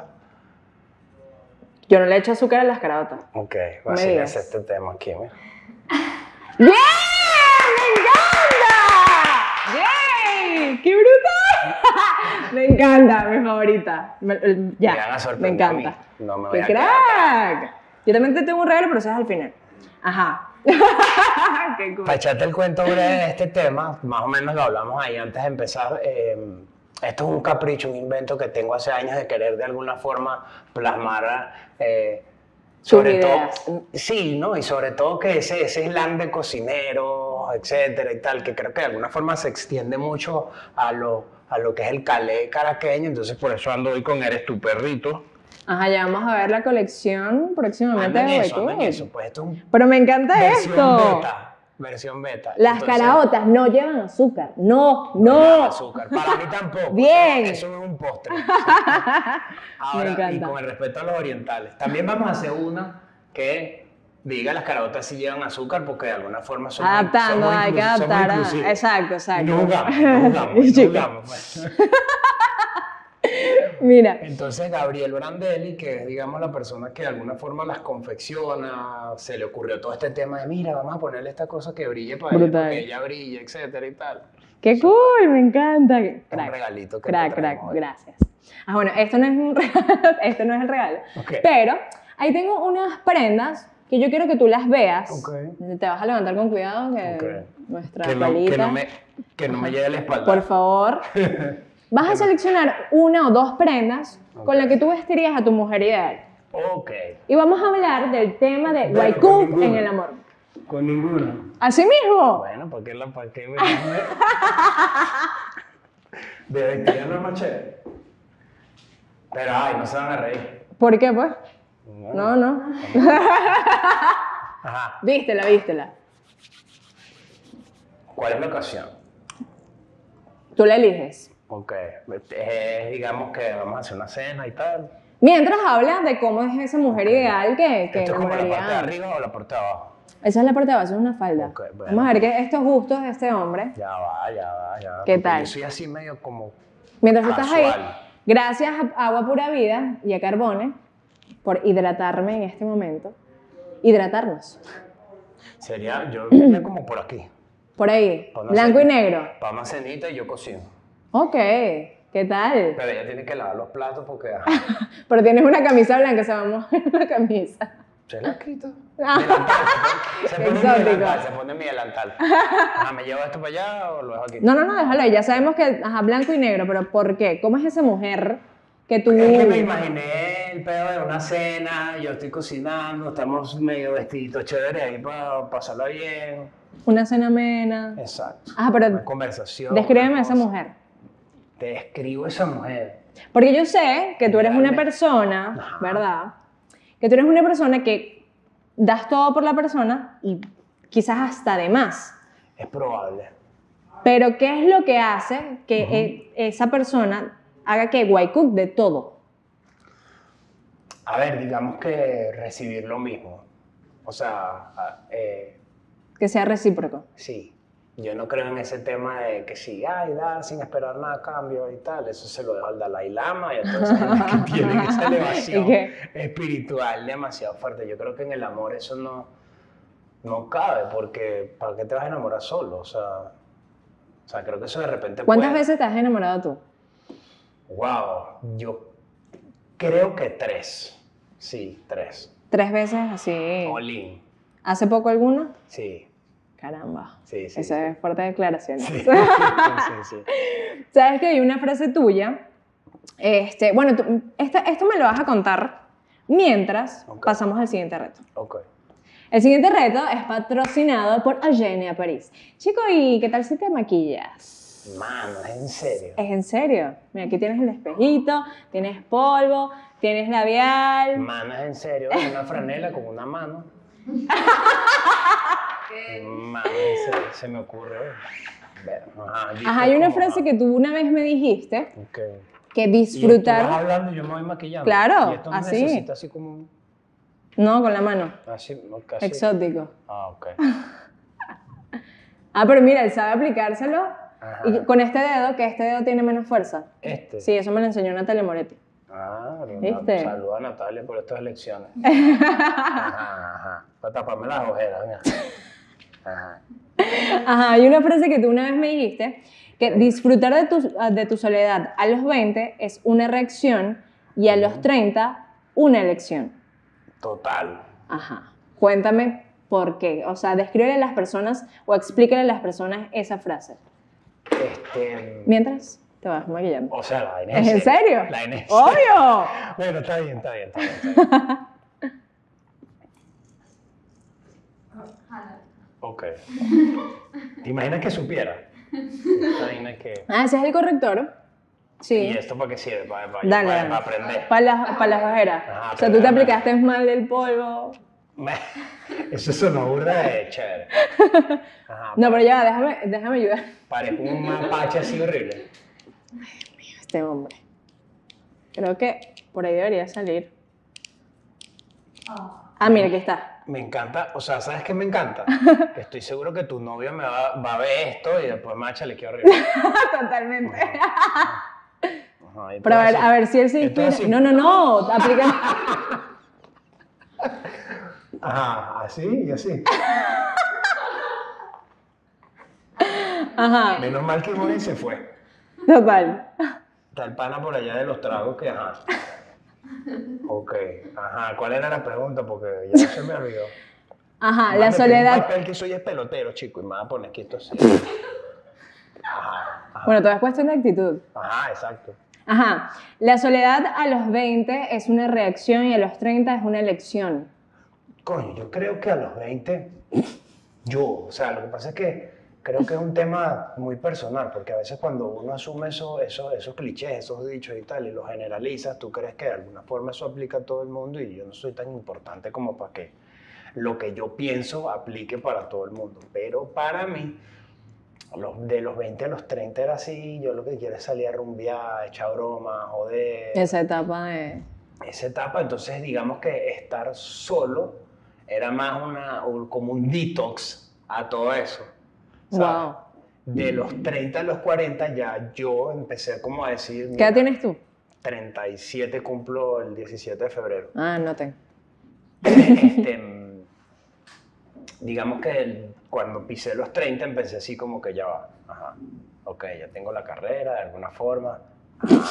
Yo no le echo azúcar a las caraotas. Ok, Me así digas. es este tema aquí, mira. ¡Bien! ¡Me encanta! ¡Yay! ¡Qué brutal! Me encanta, mi favorita. Me- el- ya, Me van a me sorprender a mí. encanta. No me voy ¡Qué a quedar crack! Yo también te tengo un regalo, pero eso es al final. Ajá. ¡Qué cool! Para echarte el cuento breve de este tema, más o menos lo hablamos ahí antes de empezar. eh, esto es un capricho, un invento que tengo hace años de querer de alguna forma plasmar, eh, sobre todo, ideas. sí, ¿no? Y sobre todo que ese, ese slang de cocineros, etcétera y tal, que creo que de alguna forma se extiende mucho a lo, a lo que es el calé caraqueño, entonces por eso ando hoy con Eres tu perrito. Ajá, ya vamos a ver la colección próximamente Ando en de eso, ando en White eso, Cook. pues esto es un Pero me encanta versión esto. beta. versión beta. Las Entonces, caraotas no llevan azúcar. No, no no. lleva azúcar. Para mí tampoco. Bien. Eso es un postre. Ahora, y encanta. con el respeto a los orientales. También vamos a hacer una que diga las caraotas si llevan azúcar porque de alguna forma somos Adaptando, somos hay que inclus- somos adaptar. a- inclusivos. Exacto, exacto. Y no jugamos, no jugamos, no Chica. jugamos. pues. Mira, Entonces Gabriel Brandelli, que es digamos la persona que de alguna forma las confecciona, se le ocurrió todo este tema de mira, vamos a ponerle esta cosa que brille para ella, Brutal. porque ella brilla, etcétera y tal. qué cool, me encanta. Un Crack, regalito que crack, te crack, traemos hoy. gracias. Ah, bueno, esto no es un regalo, esto no es el regalo. Ok. Pero ahí tengo unas prendas que yo quiero que tú las veas. Ok. Te vas a levantar con cuidado que Ok. nuestra Que no, que palita. no me, que no me llegue a la espalda. Por favor. Vas a seleccionar una o dos prendas con Ok. las que tú vestirías a tu mujer ideal. Ok. Y vamos a hablar del tema de Bueno, White con Cook ninguno. en el amor. Con ninguno. Así mismo. Bueno, ¿para qué la para qué me- De vestida no es más chévere. Pero ay, no se van a reír. ¿Por qué, pues? No, no. Ajá. Vístela, vístela. ¿Cuál es la ocasión? Tú la eliges. Ok. Eh, digamos que vamos a hacer una cena y tal. Mientras hablas de cómo es esa mujer ideal que, que ¿Esto es como la parte de enamoraría. arriba o la parte de abajo? Esa es la parte de abajo, esa es una falda. Ok, bueno. Vamos a ver que estos gustos de este hombre. Ya va, ya va, ya va. ¿Qué porque tal? Yo soy así medio como Mientras tú estás ahí, casual. gracias a Agua Pura Vida y a Carbone por hidratarme en este momento. Hidratarnos. Sería, yo iría como por aquí. Por ahí, Para una blanco y cena- negro. Para una cenita y yo cocino. Ok, ¿qué tal? Pero ella tiene que lavar los platos porque ajá, Pero tienes una camisa blanca, se va a mojar la camisa. ¿se la quita? Ah. Delantal, se pone, se pone mi Exótico. delantal, se pone mi delantal. Ajá, ¿me llevo esto para allá o lo dejo aquí? No, no, no, déjalo ahí. Ya sabemos que, ajá, blanco y negro, pero ¿por qué? ¿Cómo es esa mujer que tú... Es que me imaginé el pedo de una cena, yo estoy cocinando, estamos medio vestiditos chéveres ahí para pasarla bien. Una cena amena. Exacto. Ajá, pero Una conversación. descríbeme una a esa cosa. mujer. Te describo esa mujer. Porque yo sé que tú eres una Realmente. persona, Ajá. ¿verdad? Que tú eres una persona que das todo por la persona y quizás hasta de más. Es probable. Pero ¿qué es lo que hace que e- esa persona haga que White Cook de todo? A ver, digamos que recibir lo mismo. O sea, a- eh, Que sea recíproco. sí. Yo no creo en ese tema de que sí, ay, dar sin esperar nada a cambio y tal. Eso se lo dejo al Dalai Lama y a toda esa gente que tienen esa elevación ¿Y qué? espiritual demasiado fuerte. Yo creo que en el amor eso no, no cabe, porque ¿para qué te vas a enamorar solo? O sea, o sea creo que eso de repente ¿Cuántas puede- veces te has enamorado tú? Wow, yo creo que tres. Sí, tres. Tres veces así. All in. ¿Hace poco alguno? Sí, Caramba. sí, sí. Esa sí. es fuerte declaración. Sí, sí, sí, sí. Sabes que hay una frase tuya. Este, bueno, tú- esta- esto me lo vas a contar mientras Ok. pasamos al siguiente reto. Ok. El siguiente reto es patrocinado por Eugenia París. Chico, ¿y qué tal si te maquillas? Mano, ¿es en serio? ¿Es en serio? Mira, aquí tienes el espejito, tienes polvo, tienes labial. Mano, ¿es en serio? Una franela con una mano. Mano, ¿en serio? Se me ocurre. Ver, Ajá, yo Ajá, estoy hay una como- frase que tú una vez me dijiste, Ok. que Y tú vas disfrutar... hablando y yo me voy maquillando. Claro, Y esto no así. necesita así como un... No, con la mano. Así, no, casi. Exótico. Ah, ok. Ah, pero mira, él sabe aplicárselo. Ajá. Y con este dedo, que este dedo tiene menos fuerza. Este. Sí, eso me lo enseñó Natalia Moretti. Ah, ¿Viste? saluda a Natalia por estas elecciones. Ajá, ajá. Para taparme las ojeras, mira. Ajá. Ajá, hay una frase que tú una vez me dijiste, que disfrutar de tu, de tu soledad a los veinte es una reacción y a los treinta una elección. Total. Ajá. Cuéntame por qué. O sea, descríbele a las personas o explícale a las personas esa frase. Este. Mientras te vas maquillando. O sea, la vaina ¿Es en serio? La vaina es ¡Obvio! Bueno, está bien, está bien, está bien. Está bien. Ok. ¿Te imaginas que supiera? Esta vaina es que... Ah, ese es el corrector. Sí. ¿Y esto para qué sirve? Para, para, Dale, para, dale. para aprender. Para las, para las ojeras. Ajá, O sea, tú te pero- aplicaste mal el polvo. Me- Eso sonó burda de chévere. Ajá, No, pero ya, déjame, déjame ayudar parezco un mapache así horrible. a este hombre. Creo que por ahí debería salir. Ah, mira, aquí está. Me encanta, o sea, ¿sabes qué me encanta? Que estoy seguro que tu novio me va, va a ver esto y después máchale, qué horrible. Totalmente. Ajá, y Pero a ver, entonces- a ver si él se inspira. entonces- No, no, no, aplica. Ajá, así y así. Ajá, Menos mal que Bonnie se fue. total. Está el pana por allá de los tragos que, ajá. Ok, ajá, ¿cuál era la pregunta? Porque ya se me olvidó. Ajá, Más la me pedí un soledad. papel que soy es pelotero, chico, y me van a poner quieto así. Ajá, ajá, Bueno, todo es cuestión de actitud. ajá, exacto. Ajá, la soledad a los veinte es una reacción y a los treinta es una elección. Coño, yo creo que a los veinte, yo, o sea, lo que pasa es que creo que es un tema muy personal, porque a veces cuando uno asume eso, eso, esos clichés, esos dichos y tal, y los generalizas, tú crees que de alguna forma eso aplica a todo el mundo y yo no soy tan importante como para que lo que yo pienso aplique para todo el mundo. Pero para mí, los- de los veinte a los treinta era así, yo lo que quiero es salir a rumbear, echar bromas, joder. Esa etapa de... Esa etapa, entonces digamos que estar solo era más una, un- como un detox a todo eso. ¿sabes? Wow. De los treinta a los cuarenta ya yo empecé como a decir, ¿Qué edad mira, tienes tú? treinta y siete cumplo el diecisiete de febrero. Ah, no te. Este, mm, digamos que el- cuando pisé los treinta empecé así como que ya va, ajá, ok, ya tengo la carrera de alguna forma, ajá.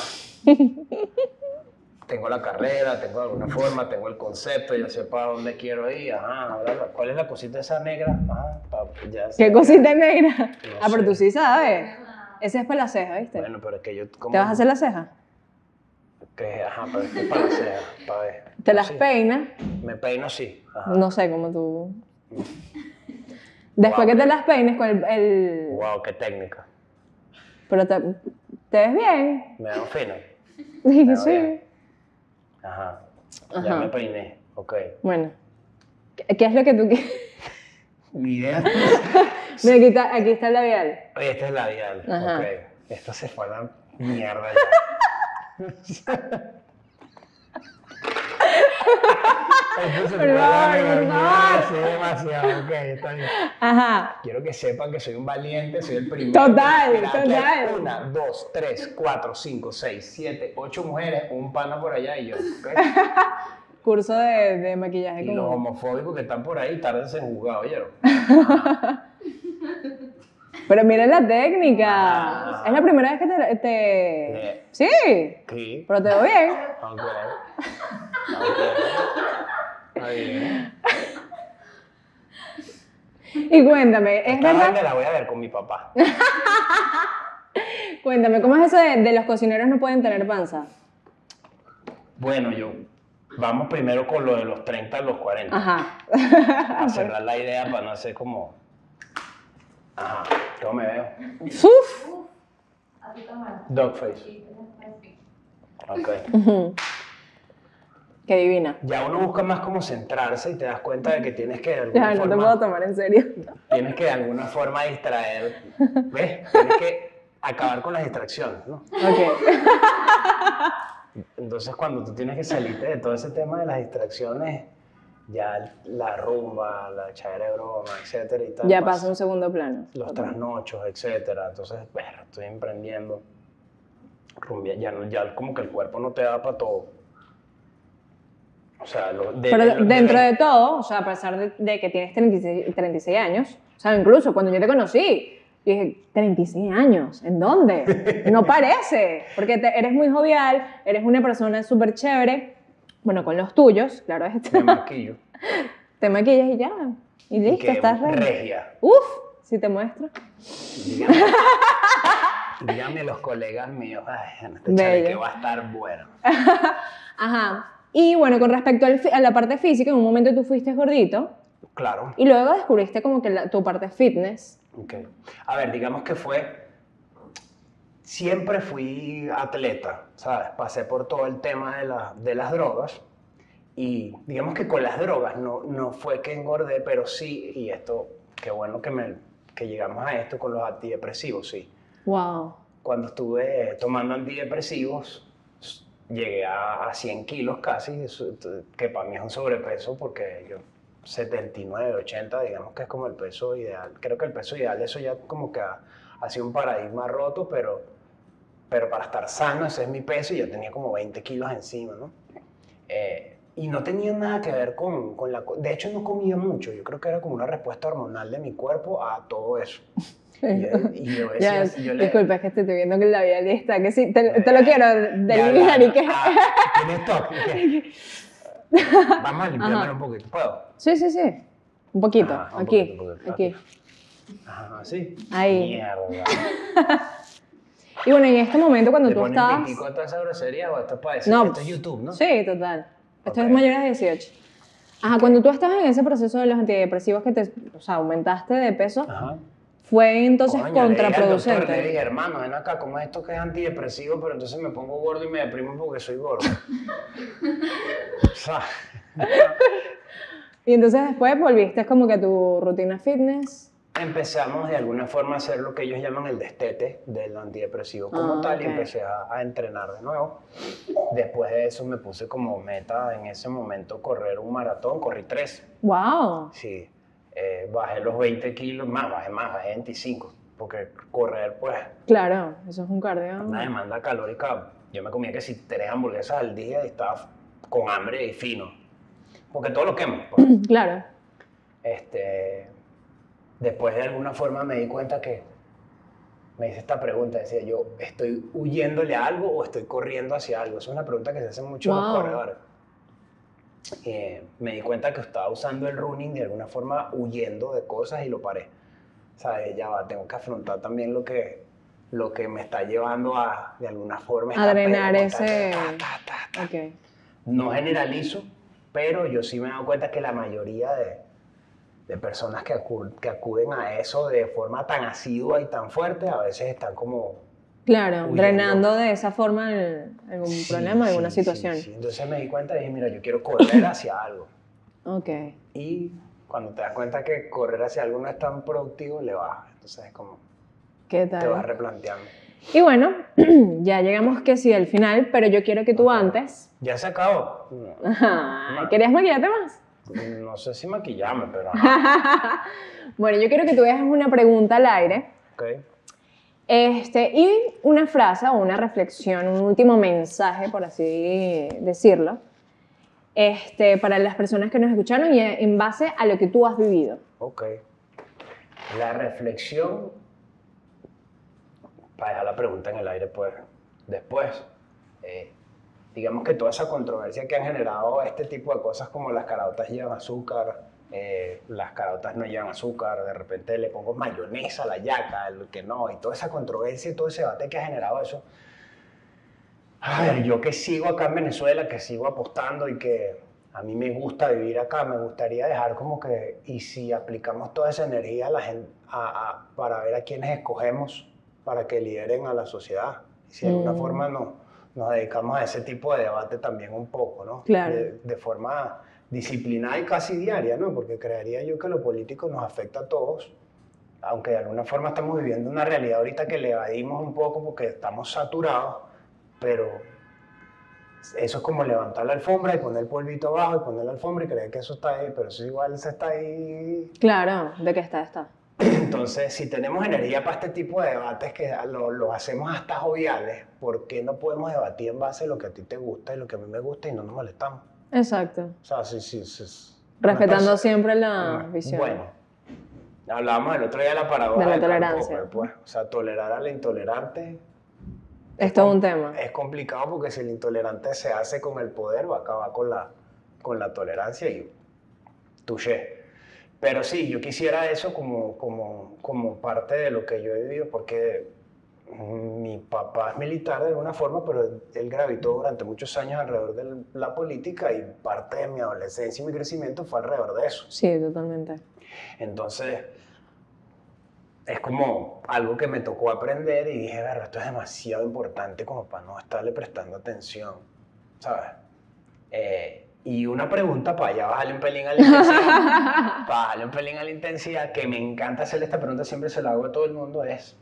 Tengo la carrera, tengo de alguna forma, tengo el concepto, ya sé para dónde quiero ir, ajá, ahora, ¿cuál es la cosita esa negra? Ajá, pa- ya sé. ¿Qué cosita negra? No Ah, pero sé. tú sí sabes. Ese es para la ceja, ¿viste? Bueno, pero es que yo como... ¿Te vas a hacer la ceja? Que, ajá, pero es que para la ceja, para ver. Te las Así. peinas. Me peino así, ajá. No sé cómo tú... Después Wow. que te las peines con el... el- Wow, qué técnica. Pero te, te ves bien. Me veo fino. Sí, veo sí. bien. Ajá. Ya Ajá. me peiné, ok. Bueno. ¿Qué, qué es lo que tú quieres? Mi idea Mira, aquí está, aquí está el labial. Oye, este es labial, Ajá. ok. Esto se fue a la mierda ya. Esto se fue a Por la favor, por mierda, favor. sí, demasiado, ok, está bien. Ajá. Quiero que sepan que soy un valiente, soy el primero. Total, Mira, aquí hay total. Una, dos, tres, cuatro, cinco, seis, siete, ocho mujeres, un pana por allá y yo. ¿ok? Curso de, de maquillaje Y los como... homofóbicos que están por ahí, tárdense en juzgar, ¿oyeron? Pero mira la técnica. Ah. Es la primera vez que te... te... Eh. Sí. Sí. Pero te veo bien. Ok. Ok. Está bien. Y cuéntame, ¿es Esta vaina verdad? la voy a ver con mi papá. Cuéntame, ¿cómo es eso de, de los cocineros no pueden tener panza? Bueno, yo. Vamos primero con lo de los treinta a los cuarenta. Ajá. Para cerrar la idea, para no hacer como. Ajá. ¿Cómo me veo? Uf. Dogface. Ok. Ujú. Qué divina. Ya uno busca más como centrarse y te das cuenta de que tienes que de alguna Ya, no te forma. puedo tomar en serio. Tienes que de alguna forma distraer. ¿Ves? Tienes que acabar con las distracciones, ¿no? Ok. Entonces, cuando tú tienes que salirte de todo ese tema de las distracciones, ya la rumba, la echadera de broma, etcétera y tal. Ya pasa. pasa a un segundo plano. Los trasnochos, etcétera. Entonces, bueno, estoy emprendiendo. Rumbia, ya, no- ya como que el cuerpo no te da para todo. O sea, lo, de, Pero de- de- dentro de todo, o sea, a pesar de, de que tienes treinta y seis, treinta y seis años, o sea, incluso cuando yo te conocí, yo dije, treinta y seis años, ¿en dónde? No parece, porque te- eres muy jovial, eres una persona súper chévere, bueno, con los tuyos, claro, es me maquillo. te maquillas y ya, y Y listo, que estás re... regia. Uf, si te muestro. Dígame, dígame los colegas míos, ay, en este Bello. chalequeo va a estar bueno. Ajá. Y bueno, con respecto al fi- a la parte física, en un momento tú fuiste gordito Claro. y luego descubriste como que la- tu parte fitness. Ok. A ver, digamos que fue. Siempre fui atleta, ¿sabes? Pasé por todo el tema de, la- de las drogas y digamos que con las drogas no, no fue que engordé, pero sí, y esto, qué bueno que, me, que llegamos a esto con los antidepresivos, sí. Wow. Cuando estuve tomando antidepresivos, llegué a, a cien kilos casi, que para mí es un sobrepeso porque yo setenta y nueve, ochenta, digamos que es como el peso ideal. Creo que el peso ideal, eso ya como que ha, ha sido un paradigma roto, pero, pero para estar sano ese es mi peso y yo tenía como veinte kilos encima, ¿no? Eh, y no tenía nada que ver con, con la... De hecho no comía mucho, yo creo que era como una respuesta hormonal de mi cuerpo a todo eso. Y, y yo decía, Ya, yo le, disculpa, es que te estoy viendo que la vida lista, que sí, te, te lo quiero delinear y que... Ah, ¿tienes toque? ¿Qué? Vamos a limpiármelo un poquito, ¿puedo? Sí, sí, sí, un poquito, Ajá, un aquí, poquito, un poquito, aquí. Ajá, sí. Ahí. Mierda. Y bueno, en este momento cuando ¿Le tú ponen estabas... pitico a toda esa grosería o esto es para decir? No, Esto es YouTube, ¿no? Sí, total. Esto Ok. es mayores de dieciocho. Ajá, cuando tú estabas en ese proceso de los antidepresivos que te, o sea, aumentaste de peso, Ajá. fue entonces Coño, le dije al contraproducente. doctor, le dije, hermano, ven acá, ¿cómo es esto que es antidepresivo? Pero entonces me pongo gordo y me deprimo porque soy gordo. O sea, Y entonces después volviste como que a tu rutina fitness. empezamos de alguna forma a hacer lo que ellos llaman el destete del antidepresivo como Ah, tal ok. y empecé a, a entrenar de nuevo. Después de eso me puse como meta en ese momento correr un maratón, corrí tres. ¡Wow! Sí, eh, bajé los veinte kilos, más, bajé más, bajé veinticinco, porque correr pues Claro, eso es un cardio. una demanda calórica. Yo me comía que si tres hamburguesas al día y estaba con hambre y fino, porque todo lo quemo. Pues. Claro. Este, después de alguna forma me di cuenta que me hice esta pregunta, decía yo, ¿estoy huyéndole a algo o estoy corriendo hacia algo? Esa es una pregunta que se hacen muchos Wow. los corredores. Eh, me di cuenta que estaba usando el running de alguna forma huyendo de cosas y lo paré. O sea, ya va, tengo que afrontar también lo que, lo que me está llevando a, de alguna forma, A esta drenar pelea ese... constante, ta, ta, ta, ta. Ok. No generalizo, pero yo sí me he dado cuenta que la mayoría de, de personas que, acu que acuden a eso de forma tan asidua y tan fuerte, a veces están como... Claro, huyendo. drenando de esa forma el- algún Sí, problema, alguna sí, situación. Sí, sí. Entonces me di cuenta y dije, mira, yo quiero correr hacia algo. Ok. Y cuando te das cuenta que correr hacia algo no es tan productivo, le bajas. Entonces es como, ¿Qué te vas tal? replanteando. Y bueno, ya llegamos que sí al final, pero yo quiero que tú Ok. antes... ¿Ya se acabó? No, Ajá, ¿querías maquillarte más? no sé si maquillarme, pero... ajá. Bueno, yo quiero que tú dejes una pregunta al aire. Ok. Este, y una frase o una reflexión, un último mensaje, por así decirlo, este, para las personas que nos escucharon y en base a lo que tú has vivido. Ok. La reflexión, para dejar la pregunta en el aire, pues, después, eh, digamos que toda esa controversia que han generado este tipo de cosas como las caraotas llevan azúcar, eh, las caraotas no llevan azúcar, de repente le pongo mayonesa a la yaca, el que no, y toda esa controversia y todo ese debate que ha generado eso. A ver, yo que sigo acá en Venezuela, que sigo apostando y que a mí me gusta vivir acá, me gustaría dejar como que, y si aplicamos toda esa energía a la gente, a, a, para ver a quiénes escogemos para que lideren a la sociedad. Si de alguna Mm. forma no, nos dedicamos a ese tipo de debate también un poco, ¿no? Claro. De, de forma disciplinada y casi diaria, ¿no? Porque creería yo que lo político nos afecta a todos, aunque de alguna forma estamos viviendo una realidad ahorita que le evadimos un poco porque estamos saturados, pero eso es como levantar la alfombra y poner el polvito abajo y poner la alfombra y creer que eso está ahí, pero eso igual se está ahí. Claro, de qué está, está. Entonces, si tenemos energía para este tipo de debates que lo, lo hacemos hasta joviales, ¿por qué no podemos debatir en base a lo que a ti te gusta y lo que a mí me gusta y no nos molestamos? Exacto. O sea, sí, sí, sí. Respetando persona, siempre la una, visión. Bueno, hablábamos el otro día de la paradoja De la de Karl tolerancia. Popper, pues. O sea, tolerar al intolerante Es todo un tema. es complicado porque si el intolerante se hace con el poder, va a acabar con la, con la tolerancia y touché. Pero sí, yo quisiera eso como, como, como parte de lo que yo he vivido, porque mi papá es militar de alguna forma, pero él gravitó durante muchos años alrededor de la política y parte de mi adolescencia y mi crecimiento fue alrededor de eso. Sí, totalmente. Entonces, es como algo que me tocó aprender y dije, verga, esto es demasiado importante como para no estarle prestando atención, ¿sabes? Eh, Y una pregunta para ya bajarle un pelín a la intensidad, para bajarle un pelín a la intensidad, que me encanta hacerle esta pregunta, siempre se la hago a todo el mundo, es,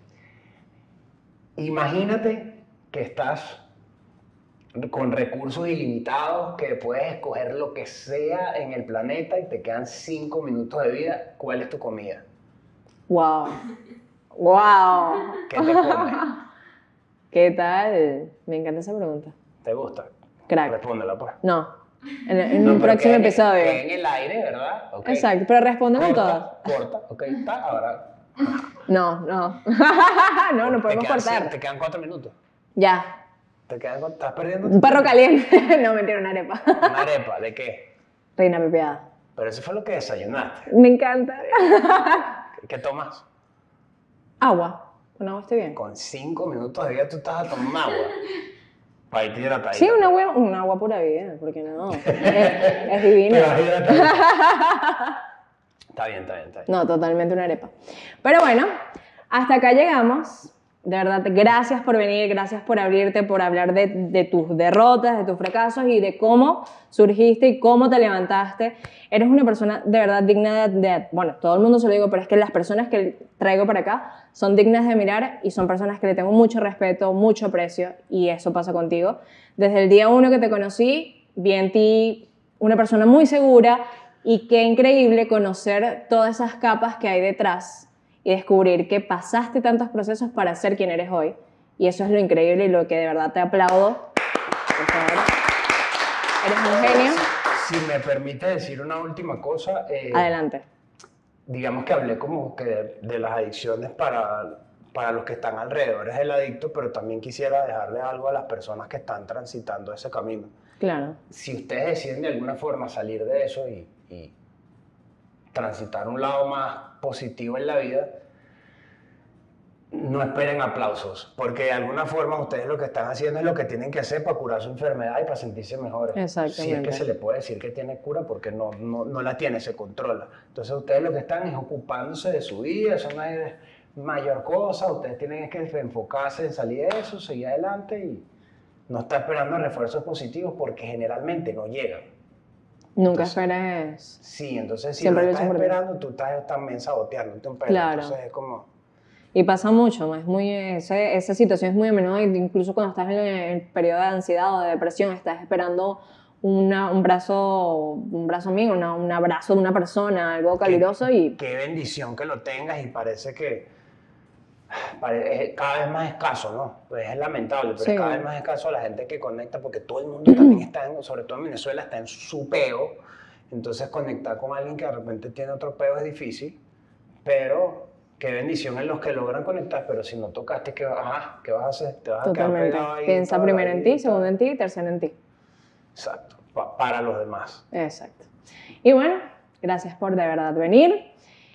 imagínate que estás con recursos ilimitados, que puedes escoger lo que sea en el planeta y te quedan cinco minutos de vida, ¿cuál es tu comida? Wow. Wow. ¿Qué te comes? ¿Qué tal? Me encanta esa pregunta. ¿Te gusta? Crack. Respóndela, pues. No. En, en No, un pero próximo queda en- episodio. queda en el aire, ¿verdad? Okay. Exacto, pero respóndeme todas. Corta, corta, ok, está, ahora... No, no. no, no te podemos quedan cortar. cien- Te quedan cuatro minutos. Ya. Te quedan, cu- estás perdiendo Un tu perro tiempo. caliente. No, mentira, una arepa. Una arepa, ¿de qué? Reina pepeada. Pero eso fue lo que desayunaste. Me encanta. ¿Qué tomas? Agua. Con agua estoy bien. Con cinco minutos de vida tú estás a tomar agua. Para irte hidratadita. Sí, un agua, un agua pura vida, porque no. Es, es divino. Te vas hidratadita. Está bien, está bien, está bien. No, totalmente una arepa. Pero bueno, hasta acá llegamos. De verdad, gracias por venir, gracias por abrirte, por hablar de, de tus derrotas, de tus fracasos y de cómo surgiste y cómo te levantaste. Eres una persona de verdad digna de, de... Bueno, todo el mundo se lo digo, pero es que las personas que traigo para acá son dignas de mirar y son personas que le tengo mucho respeto, mucho aprecio, y eso pasa contigo. Desde el día uno que te conocí, vi en ti una persona muy segura, y qué increíble conocer todas esas capas que hay detrás y descubrir que pasaste tantos procesos para ser quien eres hoy. Y eso es lo increíble y lo que de verdad te aplaudo. Por favor. Eres un genio. Si, si me permite decir una última cosa. eh, Adelante. Digamos que hablé como que de, de las adicciones para, para los que están alrededor del adicto, pero también quisiera dejarle algo a las personas que están transitando ese camino. Claro. Si ustedes deciden de alguna forma salir de eso y, y transitar un lado más positivo en la vida, no esperen aplausos, porque de alguna forma ustedes lo que están haciendo es lo que tienen que hacer para curar su enfermedad y para sentirse mejores. Exactamente. Si es que se le puede decir que tiene cura, porque no, no, no la tiene, se controla. Entonces ustedes lo que están es ocupándose de su vida, eso no es mayor cosa, ustedes tienen que enfocarse en salir de eso, seguir adelante y no estar esperando refuerzos positivos porque generalmente no llegan. Nunca Entonces, esperes. Sí, entonces si Siempre lo lo estás hice por ti. esperando, tú estás también saboteándote un pelo. Claro. Entonces es como... Y pasa mucho, es muy, ese, esa situación es muy a menudo, incluso cuando estás en el, el periodo de ansiedad o de depresión, estás esperando una, un brazo, un brazo amigo, una, un abrazo de una persona, algo caluroso y... Qué bendición que lo tengas y parece que pare- es cada vez más escaso, ¿no? Pues es lamentable, pero Sí. es cada vez más escaso la gente que conecta porque todo el mundo también está, en, sobre todo en Venezuela, está en su peo. Entonces conectar con alguien que de repente tiene otro peo es difícil, pero... Qué bendición en los que logran conectar, pero si no tocaste, ¿qué, ajá, ¿qué vas a hacer? Te vas a quedar Totalmente. pegado ahí Piensa toda la primero en ti, vida. segundo en ti y tercero en ti. Exacto, pa- para los demás. Exacto. Y bueno, gracias por de verdad venir.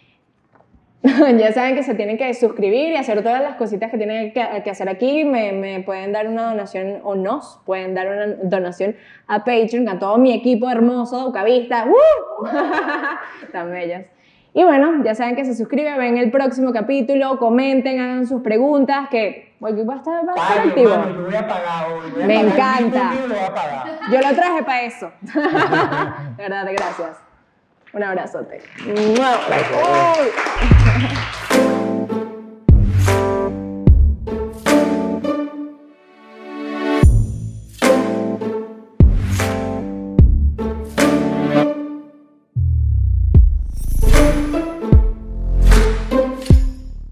Ya saben que se tienen que suscribir y hacer todas las cositas que tienen que, que hacer aquí. Me, me pueden dar una donación, o nos pueden dar una donación a Patreon, a todo mi equipo hermoso, Ucavista. ¡Woo! Tan bellas. Y bueno, ya saben que se suscriben, ven el próximo capítulo, comenten, hagan sus preguntas, que White Cook va a estar, va a estar Ay, activo. hermano, yo voy a pagar hoy. voy a Me pagar el encanta. mismo día y lo voy a pagar. Yo lo traje para eso. De verdad, gracias. Un abrazote. ¡Mua! ¡Uy!